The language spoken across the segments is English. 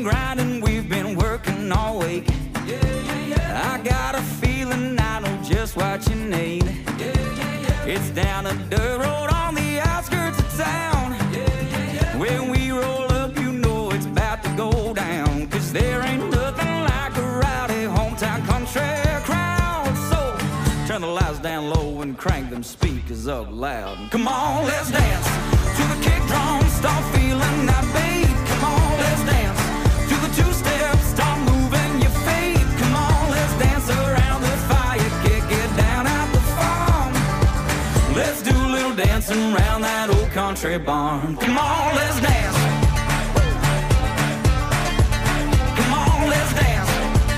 grinding, we've been working all week. I got a feeling I know just what you need. It's down a dirt road on the outskirts of town. When we roll up, you know it's about to go down. Cause there ain't nothing like a rowdy hometown country crowd. So turn the lights down low and crank them speakers up loud. Come on, let's dance to the kick drum, start feeling that beat. Come on, let's dance to the two-step, start moving your feet. Come on, let's dance around the fire, kick it down at the farm. Let's do a little dancing around that old country barn. Come on, let's dance. Come on, let's dance.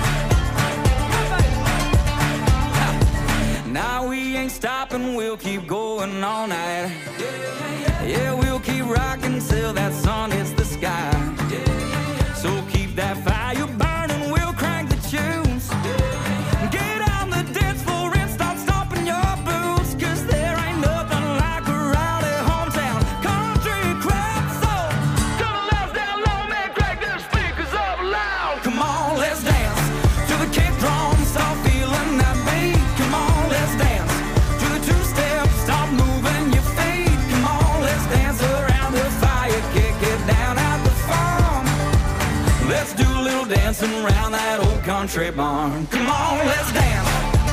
Now we ain't stopping, we'll keep going all night. Yeah, we'll keep rocking till that sun hits the sky. So keep that fire burning, we'll crank the tunes. Get on the dance floor and start stomping your boots. Cause there ain't nothing like a rowdy hometown country crowd. So turn the lights down low, man, crank them speakers up loud. Come on, let's dance to the kick drum, start feeling that beat. Come on, let's dance to the two-step, start moving your feet. Come on, let's dance around the fire, kick it down at the farm. Let's do a little dancing around that old country barn. Come on, let's dance.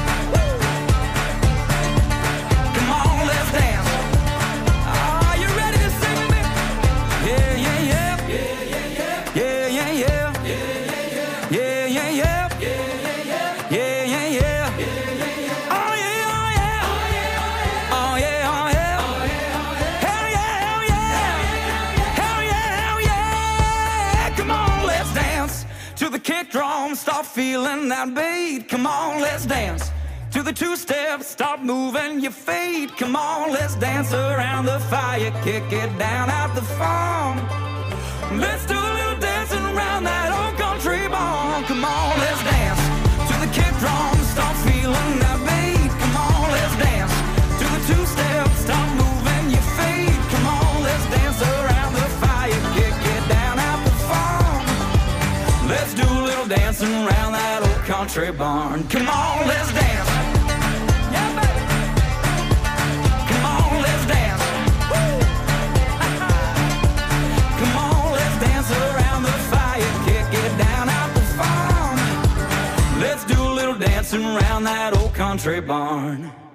Come on, let's dance. Are you ready to sing with me? Yeah, yeah, yeah. Yeah, yeah, yeah. Yeah, yeah, yeah. Yeah, yeah, yeah. Yeah, yeah, yeah. Oh yeah, oh yeah. Oh yeah, oh yeah. Hell yeah, hell yeah. Hell yeah, hell yeah. Come on, let's dance to the kick drum, start feeling that beat. Come on, let's dance to the two-step, start moving your feet. Come on, let's dance around the fire, kick it down at the farm. Let's do a little dancing around that old country barn. Come on, let's dance to the kick drum, start feeling that beat. Come on, let's dance to the two-step, start moving your feet. Come on, let's dance around the fire, kick it down at the farm. Let's do a little dancing around that old country barn. Come on, let's dance. Yeah, baby. Come on, let's dance. Woo! Come on, let's dance around the fire, kick it down at the farm. Let's do a little dancing around that old country barn.